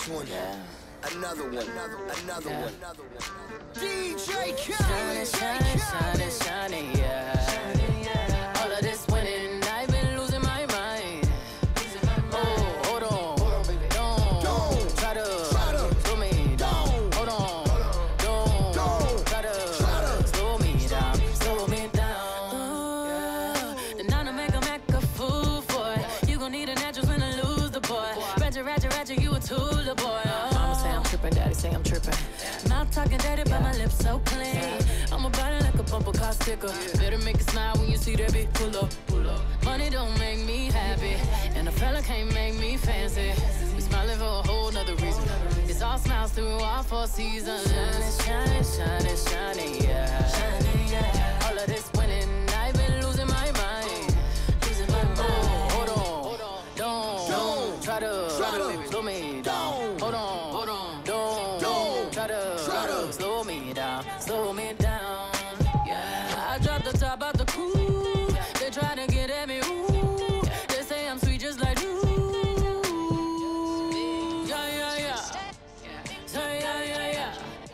This one, another one, another one. DJ Khaled. Shining, shining, shining, yeah. All of this winning, I've been losing my mind. Oh, hold on, don't try to slow me down. Hold on, don't try to slow me down. Then I'm make a fool for it. You gon' need an actress when I lose the boy. Ratchet, you a tool, boy. Mama say I'm tripping, daddy say I'm tripping. Mouth talking dirty, but my lips so clean. I'm about it like a bumper car sticker. Better make it smile when you see that big pull up. Money don't make me happy, and a fella can't make me fancy. We smiling for a whole nother reason. It's all smiles through all 4 seasons. Shining, shining, shining, yeah. All of this winning, I've been losing my mind. Oh, hold on, don't try to slow me down. Hold on, don't try to slow me down. Yeah, I dropped the top out the coupe. They try to get at me, ooh. They say I'm sweet just like you. Yeah. Say yeah.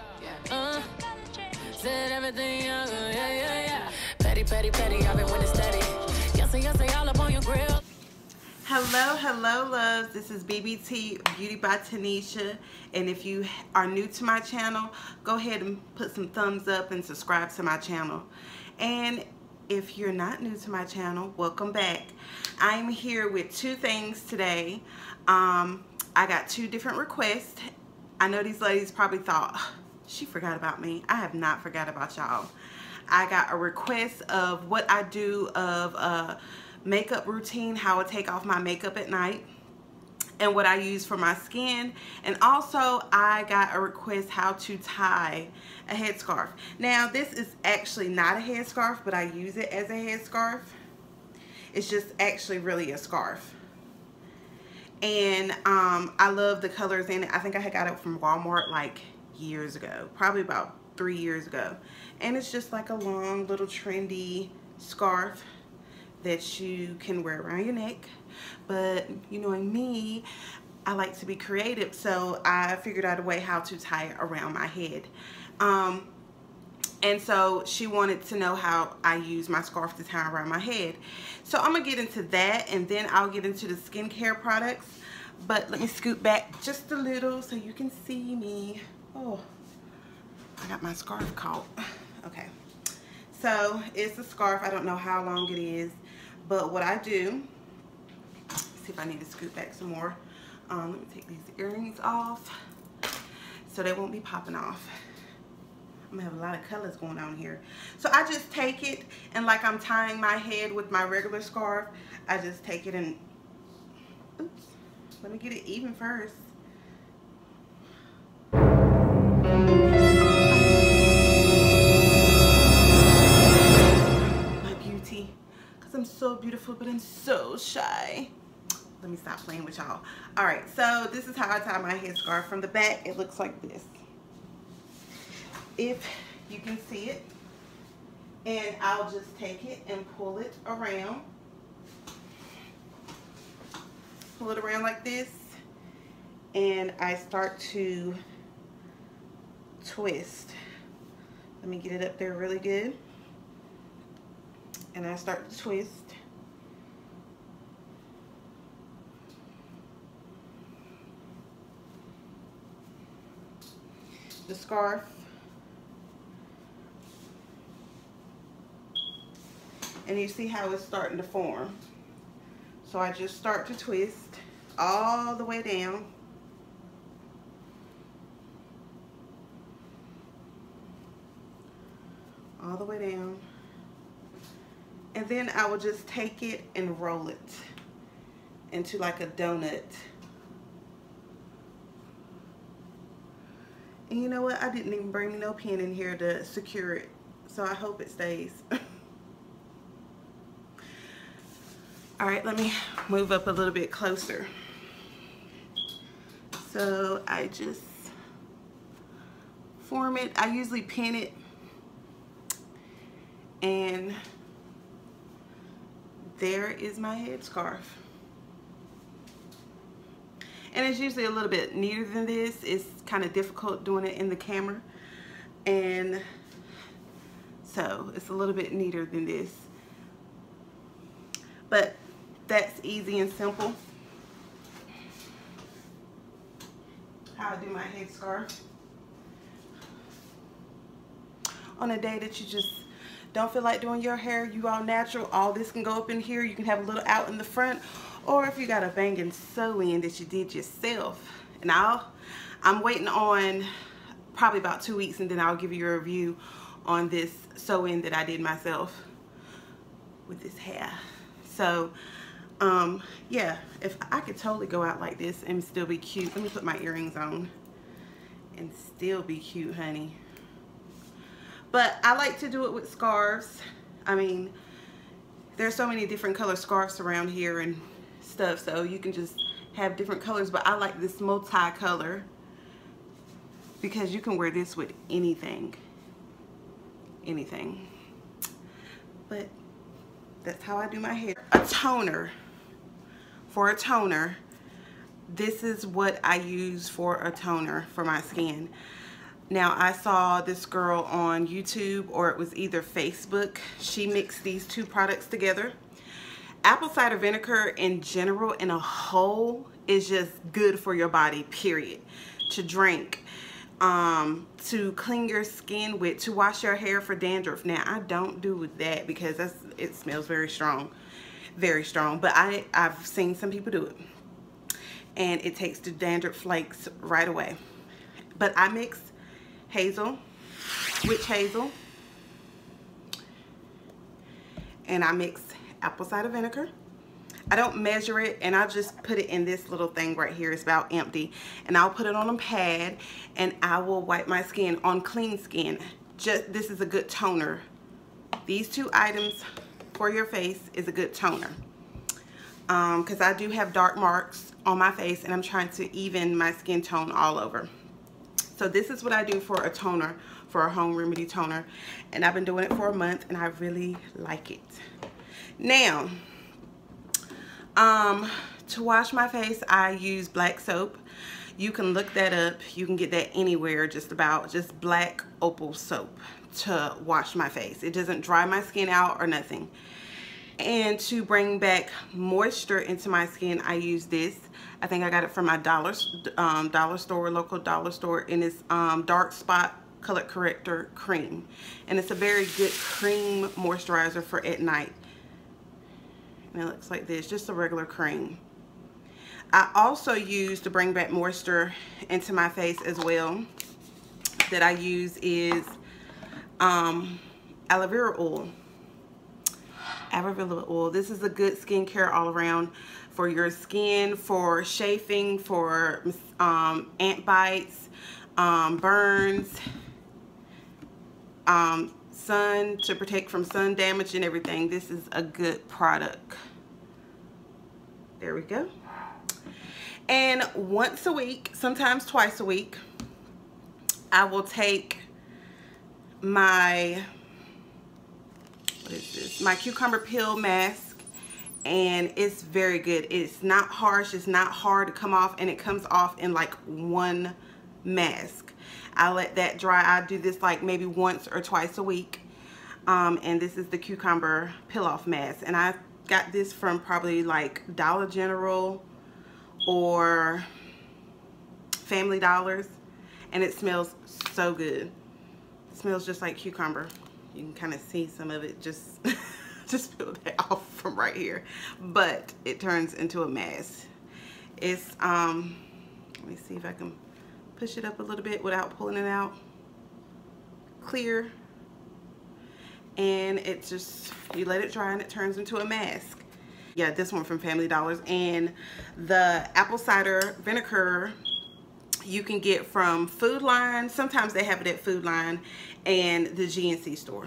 Said everything, yeah. Petty, I've been winning steady. Yes, all up on your grill. Hello loves, this is BBT Beauty by Tanesha, and if you are new to my channel, go ahead and put some thumbs up and subscribe to my channel. And if you're not new to my channel, welcome back. I'm here with 2 things today. I got 2 different requests. I know these ladies probably thought, she forgot about me. I have not forgot about y'all. I got a request of what I do of makeup routine, how I take off my makeup at night, and what I use for my skin. And also I got a request how to tie a headscarf. Now this is actually not a headscarf, but I use it as a headscarf. It's just actually really a scarf. And I love the colors in it. I think I had got it from Walmart like years ago, probably about 3 years ago. And it's just like a long little trendy scarf that you can wear around your neck. But you knowing me, I like to be creative, so I figured out a way how to tie it around my head. And so she wanted to know how I use my scarf to tie around my head. So I'm gonna get into that, and then I'll get into the skincare products. But let me scoot back just a little so you can see me. Oh, I got my scarf caught. Okay, so it's a scarf. I don't know how long it is, but what I do, see if I need to scoot back some more. Let me take these earrings off so they won't be popping off. I'm gonna have a lot of colors going on here. So I just take it, and like I'm tying my head with my regular scarf, I just take it and, oops, let me get it even first. My beauty, because I'm so beautiful, but I'm so shy. Let me stop playing with y'all. All right, so this is how I tie my headscarf. From the back, it looks like this, if you can see it. And I'll just take it and pull it around. Pull it around like this. And I start to twist. Let me get it up there really good. And I start to twist. The scarf. And you see how it's starting to form. So I just start to twist all the way down. All the way down. And then I will just take it and roll it into like a donut. And you know what? I didn't even bring me no pin in here to secure it. So I hope it stays. All right, let me move up a little bit closer. So I just form it. I usually pin it. And there is my headscarf. And it's usually a little bit neater than this. It's kind of difficult doing it in the camera. And so it's a little bit neater than this. But that's easy and simple. How I do my headscarf. On a day that you just don't feel like doing your hair, you all natural, all this can go up in here. You can have a little out in the front, or if you got a banging sew-in that you did yourself. And I'm waiting on probably about 2 weeks, and then I'll give you a review on this sew-in that I did myself with this hair. So yeah, if I could totally go out like this and still be cute. Let me put my earrings on and still be cute, honey. But I like to do it with scarves. I mean, there's so many different color scarves around here and stuff, so you can just have different colors. But I like this multi-color because you can wear this with anything. Anything. But that's how I do my hair. A toner. For a toner, this is what I use for a toner for my skin. Now, I saw this girl on YouTube, or it was either Facebook. She mixed these two products together. Apple cider vinegar in general in a whole is just good for your body, period. To drink, to clean your skin with, to wash your hair for dandruff. Now, I don't do that because it smells very strong. Very strong. But I've seen some people do it. And it takes the dandruff flakes right away. But I mix hazel, witch hazel, and I mix apple cider vinegar. I don't measure it, and I just put it in this little thing right here. It's about empty, and I'll put it on a pad, and I will wipe my skin on clean skin. This is a good toner. These two items for your face is a good toner, because I do have dark marks on my face, and I'm trying to even my skin tone all over. So this is what I do for a toner, for a home remedy toner. And I've been doing it for a month, and I really like it. Now, to wash my face, I use black soap. You can look that up. You can get that anywhere, just black Opel soap to wash my face. It doesn't dry my skin out or nothing. And to bring back moisture into my skin, I use this. I think I got it from my dollar store, local dollar store, and it's dark spot color corrector cream. And it's a very good cream moisturizer for at night. And it looks like this, just a regular cream. I also use, to bring back moisture into my face as well, that I use is aloe vera oil. Aloe vera oil. This is a good skincare all around for your skin, for chafing, for ant bites, burns, sun, to protect from sun damage and everything. This is a good product. There we go. And once a week, sometimes twice a week, I will take my, what is this? My cucumber peel mask, and it's very good. It's not harsh, it's not hard to come off, and it comes off in like one mask. I let that dry. I do this like maybe once or twice a week. And this is the cucumber peel off mask, and I got this from probably like Dollar General or Family Dollars, and it smells so good. It smells just like cucumber. You can kind of see some of it, just peel that off from right here, but it turns into a mask. It's let me see if I can push it up a little bit without pulling it out. Clear. And it's just, you let it dry and it turns into a mask. Yeah, this one from Family Dollars. And the apple cider vinegar you can get from Food Line. Sometimes they have it at Food Line and the GNC store.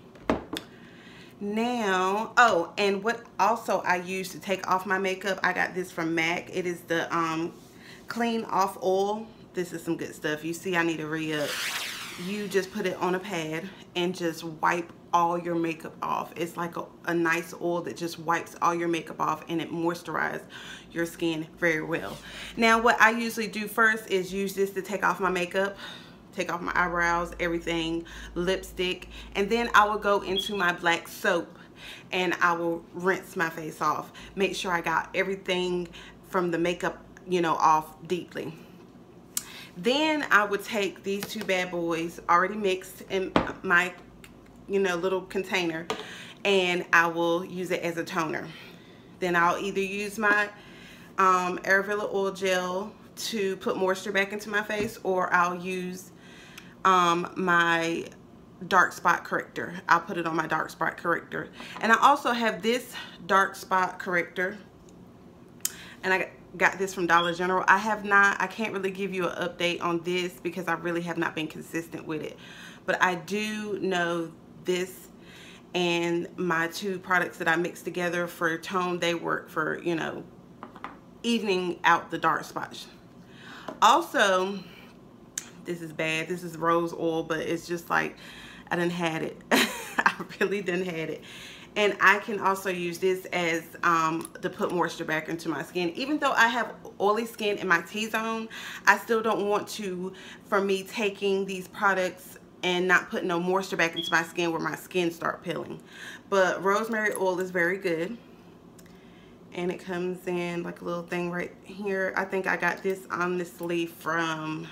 Now, oh, and what also I use to take off my makeup, I got this from MAC. It is the Clean Off Oil. This is some good stuff. You see, I need to re-up. you just put it on a pad and just wipe all your makeup off. It's like a nice oil that just wipes all your makeup off, and it moisturizes your skin very well. Now what I usually do first is use this to take off my makeup, take off my eyebrows, everything, lipstick, and then I will go into my black soap and I will rinse my face off. Make sure I got everything from the makeup, you know, off deeply. Then I would take these two bad boys already mixed in my, you know, little container, and I will use it as a toner. Then I'll either use my Aloe Vera oil gel to put moisture back into my face, or I'll use my dark spot corrector. I'll put it on my dark spot corrector. And I also have this dark spot corrector, and I got this from Dollar General. I can't really give you an update on this because I really have not been consistent with it, but I do know this and my two products that I mixed together for tone, they work for, you know, evening out the dark spots. Also, this is bad, this is rose oil, but it's just like I done had it. I really done had it. And I can also use this as to put moisture back into my skin. Even though I have oily skin in my T-zone, I still don't want to, for me taking these products and not putting no moisture back into my skin where my skin start peeling. But rosemary oil is very good. And it comes in like a little thing right here. I think I got this honestly from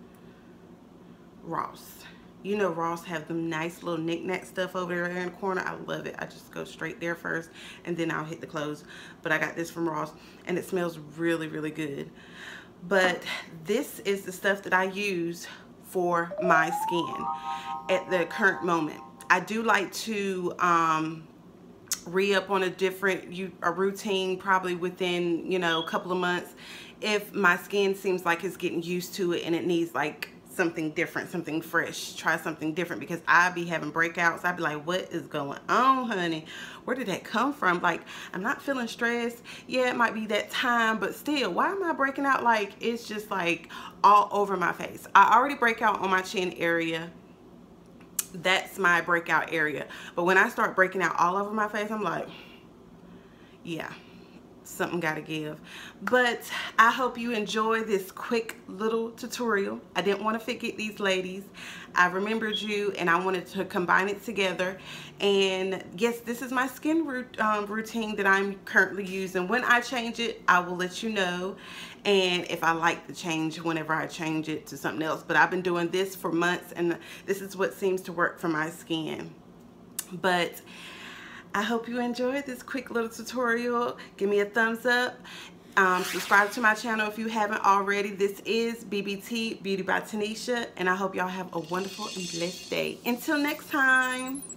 Ross. You know Ross have them nice little knick-knack stuff over there in the corner. I love it. I just go straight there first and then I'll hit the clothes. But I got this from Ross and it smells really, really good. But this is the stuff that I use for my skin at the current moment. I do like to re-up on a routine probably within, you know, a couple of months if my skin seems like it's getting used to it and it needs like something different, something fresh. Try something different, because I be having breakouts. I be like, what is going on, honey? Where did that come from? Like, I'm not feeling stressed. Yeah, it might be that time, but still, why am I breaking out? Like, it's just like all over my face. I already break out on my chin area. That's my breakout area. But when I start breaking out all over my face, I'm like, yeah, something gotta give. But I hope you enjoy this quick little tutorial. I didn't want to forget these ladies. I remembered you and I wanted to combine it together. And yes, this is my skin routine that I'm currently using. When I change it, I will let you know, and if I like the change, whenever I change it to something else. But I've been doing this for months and this is what seems to work for my skin. But I hope you enjoyed this quick little tutorial. Give me a thumbs up. Subscribe to my channel if you haven't already. This is BBT Beauty by Tanesha, and I hope y'all have a wonderful and blessed day. Until next time.